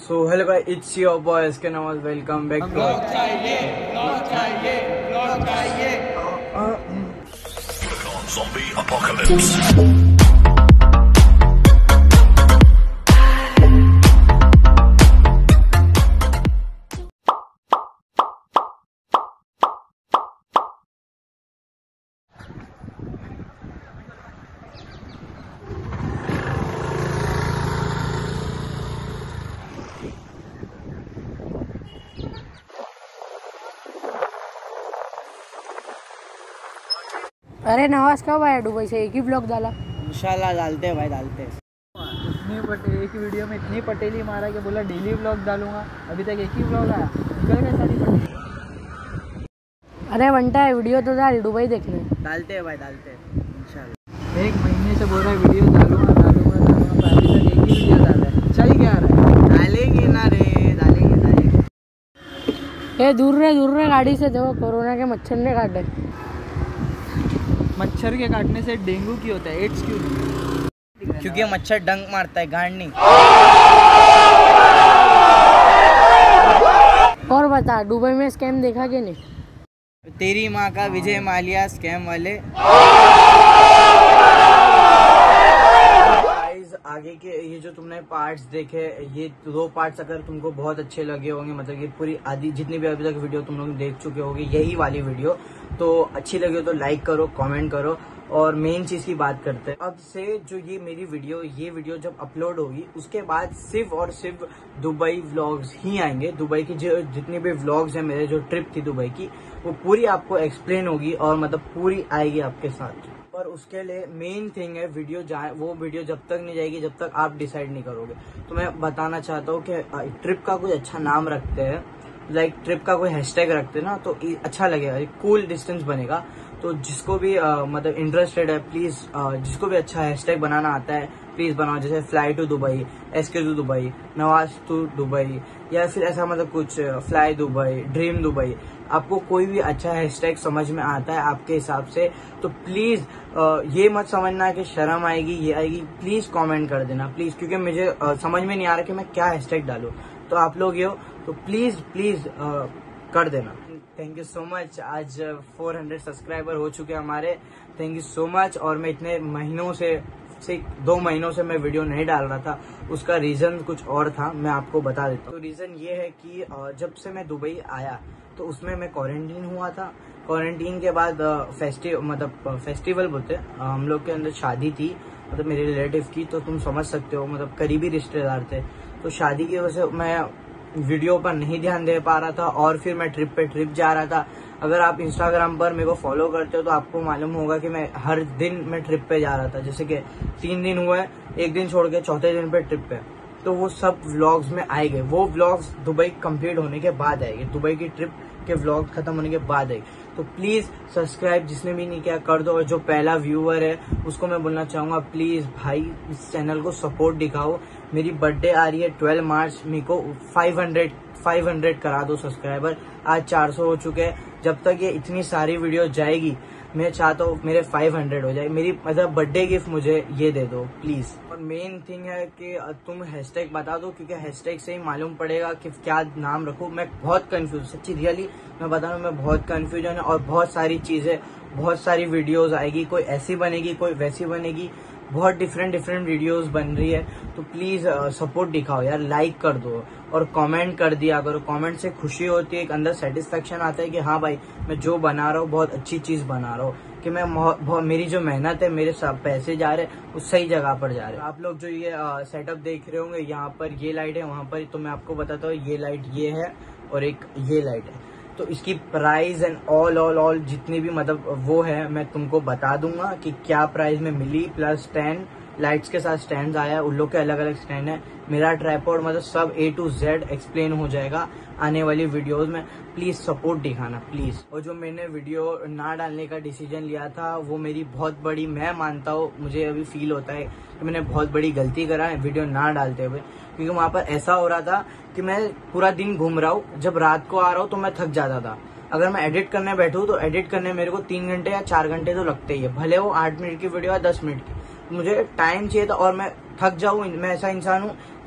So hello guys, it's your boy SK Nawaz. Welcome back to Zombie Apocalypse. अरे नवाज कब आया Dubai से? एक ही ब्लॉग डाला। इंशाल्लाह डालते हैं भाई, डालते हैं। एक वीडियो में इतनी पटेली मारा कि बोला डेली ब्लॉग डालूंगा। अभी तक एक ही ब्लॉग आया, निकल गए सारी पटेली। अरे बनता है वीडियो तो डाल, दुबई देखने। डालते हैं भाई, डालते हैं इंशाल्लाह। एक महीने से बोल रहा है वीडियो डालूंगा, तो अभी तक एक ही वीडियो डाला है। चल क्या रहा है? डालेंगे ना रे, डालेंगे। ये दूर रहे गाड़ी से, देखो कोरोना के मच्छर ने काटे। मच्छर के काटने से डेंगू क्यों होता है, एड्स क्यों नहीं? क्योंकि मच्छर डंक मारता है, गांड नहीं। और बता, दुबई में स्कैम देखा कि नहीं? तेरी माँ का विजय माल्या स्कैम वाले। आगे के ये जो तुमने पार्ट्स देखे, ये 2 पार्ट्स अगर तुमको बहुत अच्छे लगे होंगे, मतलब ये पूरी आधी जितनी भी अभी तक वीडियो तुम लोग देख चुके होगे, यही वाली वीडियो तो अच्छी लगी हो तो लाइक करो, कमेंट करो। और मेन चीज की बात करते हैं, अब से जो ये मेरी वीडियो जब अपलोड होगी, उसके बाद सिर्फ और सिर्फ दुबई व्लॉग्स ही आएंगे। दुबई की जो जितनी भी व्लॉग्स हैं, मेरे जो ट्रिप थी दुबई की, वो पूरी आपको एक्सप्लेन होगी और मतलब पूरी आएगी आपके साथ। पर उसके लिए मेन थिंग है, वो वीडियो जब तक नहीं जाएगी जब तक आप डिसाइड नहीं करोगे। तो मैं बताना चाहता हूँ कि ट्रिप का कोई अच्छा नाम रखते हैं, लाइक ट्रिप का कोई हैशटैग रखते ना, तो अच्छा लगेगा, एक कूल डिस्टेंस बनेगा। तो जिसको भी मतलब इंटरेस्टेड है, प्लीज जिसको भी अच्छा हैशटैग बनाना आता है प्लीज बनाओ। जैसे fly to Dubai, SK to Dubai, Nawaz to Dubai, या फिर ऐसा मतलब कुछ फ्लाई दुबई, ड्रीम दुबई। आपको कोई भी अच्छा हैशटैग समझ में आता है आपके हिसाब से, तो प्लीज ये मत समझना कि शर्म आएगी, ये आएगी। प्लीज कमेंट कर देना प्लीज, क्योंकि मुझे समझ में नहीं आ रहा कि मैं क्या हैशटैग डालूं। तो आप लोग ये हो तो प्लीज कर देना। Thank you so much. आज 400 सब्सक्राइबर हो चुके हैं हमारे। Thank you so much. और मैं इतने महीनों से 2 महीनों से मैं वीडियो नहीं डाल रहा था, उसका रीजन कुछ और था, मैं आपको बता देता हूँ। तो रीजन ये है कि जब से मैं दुबई आया तो उसमें मैं क्वारंटीन हुआ था। क्वारंटीन के बाद फेस्टिवल बोलते हैं, हम लोग के अंदर शादी थी, मतलब मेरे रिलेटिव की, तो तुम समझ सकते हो, मतलब करीबी रिश्तेदार थे। तो शादी की वजह से मैं वीडियो पर नहीं ध्यान दे पा रहा था, और फिर मैं ट्रिप जा रहा था। अगर आप इंस्टाग्राम पर मेरे को फॉलो करते हो तो आपको मालूम होगा कि मैं हर दिन मैं ट्रिप पे जा रहा था। जैसे कि 3 दिन हुए, 1 दिन छोड़ के 4थे दिन पे ट्रिप पे, तो वो सब व्लॉग्स में आएंगे। वो व्लॉग्स दुबई कंप्लीट होने के बाद आएंगे, दुबई की ट्रिप के व्लॉग खत्म होने के बाद आएंगे। तो प्लीज सब्सक्राइब जिसने भी नहीं किया कर दो। और जो पहला व्यूअर है उसको मैं बोलना चाहूंगा, प्लीज भाई इस चैनल को सपोर्ट दिखाओ। मेरी बर्थडे आ रही है 12 मार्च, मेरे को 500 करा दो सब्सक्राइबर। आज 400 हो चुके हैं। जब तक ये इतनी सारी वीडियो जाएगी, मैं चाहता हूँ मेरे 500 हो जाए। मेरी मतलब बर्थडे गिफ्ट मुझे ये दे दो प्लीज। और मेन थिंग है कि तुम हैशटैग बता दो, क्योंकि हैशटैग से ही मालूम पड़ेगा कि क्या नाम रखूं। मैं बहुत कंफ्यूज, सच्ची रियली मैं बता रहा हूँ, मैं बहुत कंफ्यूजन है। और बहुत सारी चीजें, बहुत सारी वीडियोस आएगी, कोई ऐसी बनेगी, कोई वैसी बनेगी, बहुत डिफरेंट वीडियोस बन रही है। तो प्लीज सपोर्ट दिखाओ यार, लाइक कर दो और कमेंट कर दिया करो। कमेंट से खुशी होती है, एक अंदर सेटिस्फेक्शन आता है कि हाँ भाई मैं जो बना रहा हूँ बहुत अच्छी चीज बना रहा हूँ, कि मैं मेरी जो मेहनत है, मेरे सब पैसे जा रहे हैं उस सही जगह पर जा रहे हैं। आप लोग जो ये सेटअप देख रहे होंगे, यहाँ पर ये लाइट है, वहां पर, तो मैं आपको बताता हूँ, ये लाइट ये है और एक ये लाइट है। तो इसकी प्राइस एंड ऑल जितनी भी मतलब वो है, मैं तुमको बता दूंगा कि क्या प्राइस में मिली। प्लस 10 लाइट्स के साथ स्टैंड आया, उन लोग के अलग अलग स्टैंड है। मेरा ट्राइपॉड, मतलब सब A to Z एक्सप्लेन हो जाएगा आने वाली वीडियोस में। प्लीज सपोर्ट दिखाना प्लीज। और जो मैंने वीडियो ना डालने का डिसीजन लिया था, वो मेरी बहुत बड़ी, मैं मानता हूँ, मुझे अभी फील होता है कि मैंने बहुत बड़ी गलती करा है वीडियो ना डालते हुए। क्योंकि वहां पर ऐसा हो रहा था कि मैं पूरा दिन घूम रहा हूँ, जब रात को आ रहा हूँ तो मैं थक जाता था। अगर मैं एडिट करने बैठूं तो एडिट करने मेरे को 3 घंटे या 4 घंटे तो लगते ही है, भले वो 8 मिनट की वीडियो या 10 मिनट की। मुझे टाइम चाहिए था और मैं थक जाऊं। मैं ऐसा इंसान हूं,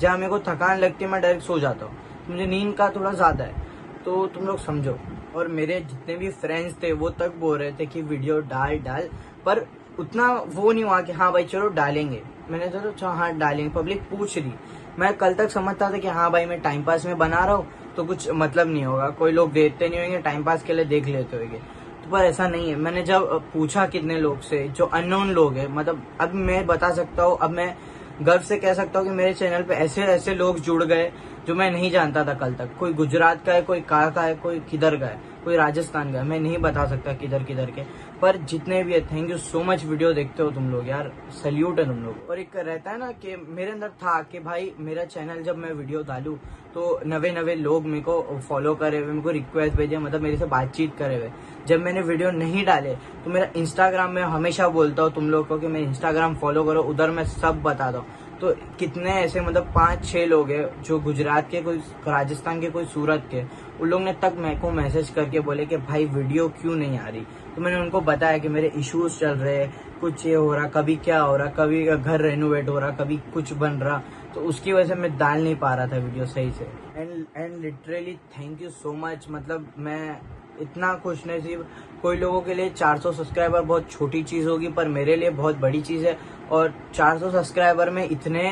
जहाँ मेरे को थकान लगती है मैं डायरेक्ट सो जाता हूँ, मुझे नींद का थोड़ा ज्यादा है, तो तुम लोग समझो। और मेरे जितने भी फ्रेंड्स थे वो तक बोल रहे थे कि वीडियो डाल, पर उतना वो नहीं हुआ कि हाँ भाई चलो डालेंगे। मैंने सोचा हाँ डालेंगे, पब्लिक पूछ रही। मैं कल तक समझता था कि हाँ भाई मैं टाइम पास में बना रहा हूँ तो कुछ मतलब नहीं होगा, कोई लोग देखते नहीं होंगे, टाइम पास के लिए देख लेते होंगे, तो पर ऐसा नहीं है। मैंने जब पूछा कितने लोग से जो अननोन लोग हैं, मतलब अब मैं बता सकता हूँ, अब मैं गर्व से कह सकता हूँ कि मेरे चैनल पे ऐसे ऐसे लोग जुड़ गए जो मैं नहीं जानता था कल तक। कोई गुजरात का है, कोई कहाँ का है, कोई किधर का है, कोई राजस्थान का है, मैं नहीं बता सकता किधर के, पर जितने भी है thank you so much. Video देखते हो तुम लोग यार, सल्यूट है तुम लोग। और एक रहता है ना कि मेरे अंदर था कि भाई मेरा चैनल जब मैं वीडियो डालूं तो नवे लोग मेरे को फॉलो करे हुए, मेरे को रिक्वेस्ट भेजे, मतलब मेरे से बातचीत करे हुए। जब मैंने वीडियो नहीं डाले तो मेरा इंस्टाग्राम में हमेशा बोलता हूँ तुम लोग को कि मेरे इंस्टाग्राम फॉलो करो, उधर मैं सब बताता हूँ। तो कितने ऐसे मतलब 5-6 लोग हैं जो गुजरात के, कोई राजस्थान के, कोई सूरत के, उन लोग ने तक मेरे को मैसेज करके बोले कि भाई वीडियो क्यों नहीं आ रही। तो मैंने उनको बताया कि मेरे इश्यूज चल रहे, कुछ ये हो रहा, कभी क्या हो रहा, कभी घर रेनोवेट हो रहा, कभी कुछ बन रहा, तो उसकी वजह से मैं डाल नहीं पा रहा था वीडियो सही से। And literally thank you so much. मतलब मैं इतना खुशनसीब, कोई लोगों के लिए 400 सब्सक्राइबर बहुत छोटी चीज होगी, पर मेरे लिए बहुत बड़ी चीज है। और 400 सब्सक्राइबर में इतने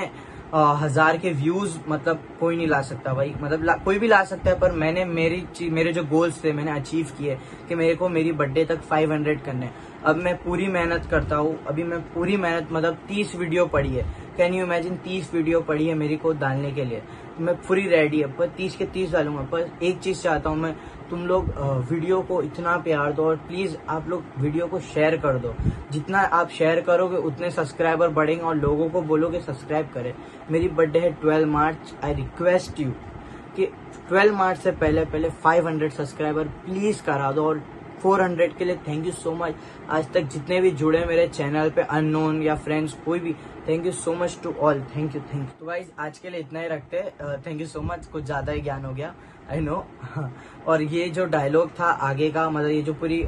1000 के व्यूज मतलब कोई नहीं ला सकता भाई, मतलब कोई भी ला सकता है, पर मैंने मेरे जो गोल्स थे मैंने अचीव किए कि मेरे को मेरी बर्थडे तक 500 करने। अब मैं पूरी मेहनत करता हूँ, अभी मैं पूरी मेहनत, मतलब 30 वीडियो पड़ी है, कैन यू इमेजिन 30 वीडियो पड़ी है मेरे को डालने के लिए, तो मैं पूरी रेडी है, पर 30 के 30 डालूंगा। पर एक चीज चाहता हूँ मैं, तुम लोग वीडियो को इतना प्यार दो और प्लीज आप लोग वीडियो को शेयर कर दो। जितना आप शेयर करोगे उतने सब्सक्राइबर बढ़ेंगे और लोगों को बोलोगे सब्सक्राइब करें। मेरी बर्थडे है 12 मार्च, आई रिक्वेस्ट यू कि 12 मार्च से पहले 500 सब्सक्राइबर प्लीज करा दो। और 400 के लिए थैंक यू सो मच। आज तक जितने भी जुड़े मेरे चैनल पे, अननोन या फ्रेंड्स, कोई भी, thank you so much to all, thank you. तो गाइस आज के लिए इतना ही रखते हैं, थैंक यू सो मच। कुछ ज्यादा ही ज्ञान हो गया, आई नो। और ये जो डायलॉग था आगे का, मतलब ये जो पूरी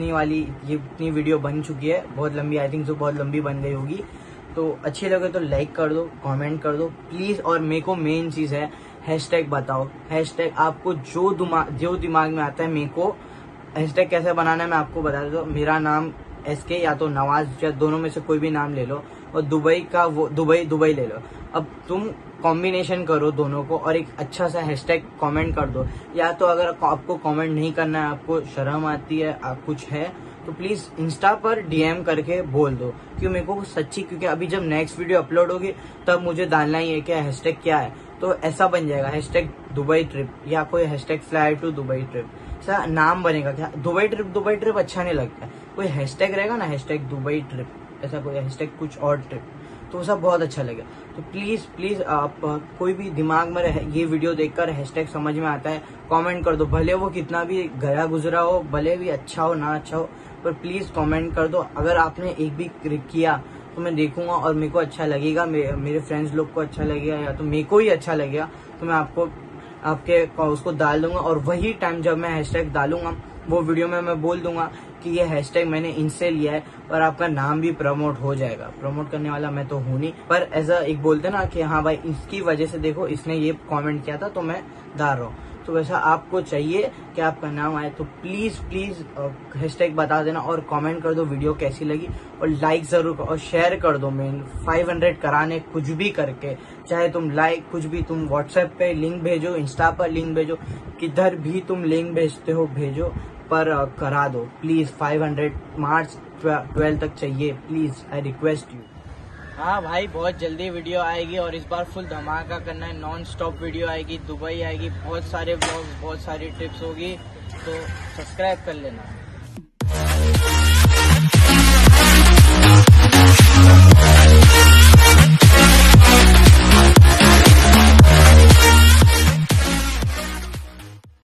इतनी वीडियो बन चुकी है, बहुत लंबी, आई थिंक जो बहुत लंबी बन गई होगी, तो अच्छी लगे तो लाइक कर दो, कमेंट कर दो प्लीज। और मेरे को मेन चीज है हैशटैग बताओ, हैशटैग आपको जो दिमाग में आता है, मेरे को हैशटैग कैसे बनाना है मैं आपको बता देता हूँ। मेरा नाम SK या तो नवाज, या दोनों में से कोई भी नाम ले लो, और दुबई का वो दुबई ले लो। अब तुम कॉम्बिनेशन करो दोनों को और एक अच्छा सा हैशटैग कमेंट कर दो। या तो अगर आपको कमेंट नहीं करना है, आपको शर्म आती है, आप कुछ है, तो प्लीज इंस्टा पर DM करके बोल दो, क्यों मेरे को सच्ची, क्योंकि अभी जब नेक्स्ट वीडियो अपलोड होगी तब मुझे डालना ही है कि हैशटैग क्या है, तो ऐसा बन जाएगा हैशटैग दुबई ट्रिप, या कोई hashtag fly to Dubai trip, ऐसा नाम बनेगा। क्या दुबई ट्रिप अच्छा नहीं लगता, कोई हैशटैग रहेगा ना, हैशटैग दुबई ट्रिप, ऐसा कोई हैशटैग कुछ और ट्रिप, तो सब बहुत अच्छा लगेगा। तो प्लीज आप कोई भी दिमाग में ये वीडियो देखकर हैशटैग समझ में आता है, कमेंट कर दो, भले वो कितना भी गया गुजरा हो, भले भी अच्छा हो ना अच्छा हो, पर प्लीज कमेंट कर दो। अगर आपने एक भी किया तो मैं देखूंगा और मेरे को अच्छा लगेगा, मेरे फ्रेंड्स लोग को अच्छा लगेगा, या तो मेरे को ही अच्छा लगेगा, तो मैं आपके उसको डाल दूंगा। और वही टाइम जब मैं हैशटैग डालूंगा वो वीडियो में मैं बोल दूंगा कि ये हैशटैग मैंने इनसे लिया है, और आपका नाम भी प्रमोट हो जाएगा। प्रमोट करने वाला मैं तो हूं नहीं, पर ऐसा एक बोलते ना कि हाँ भाई इसकी वजह से देखो इसने ये कमेंट किया था तो मैं डाल रहा हूँ, तो वैसा आपको चाहिए कि आपका नाम आए, तो प्लीज हैशटैग बता देना और कमेंट कर दो वीडियो कैसी लगी, और लाइक जरूर करो और शेयर कर दो। मेन 500 कराने कुछ भी करके, चाहे तुम लाइक कुछ भी, तुम व्हाट्सएप पे लिंक भेजो, इंस्टा पर लिंक भेजो, किधर भी तुम लिंक भेजते हो भेजो, पर करा दो प्लीज। 500 मार्च 12 तक चाहिए प्लीज, आई रिक्वेस्ट यू। हाँ भाई बहुत जल्दी वीडियो आएगी और इस बार फुल धमाका करना है, नॉन स्टॉप वीडियो आएगी, दुबई आएगी, बहुत सारे व्लॉग्स, बहुत सारी ट्रिप्स होगी, तो सब्सक्राइब कर लेना।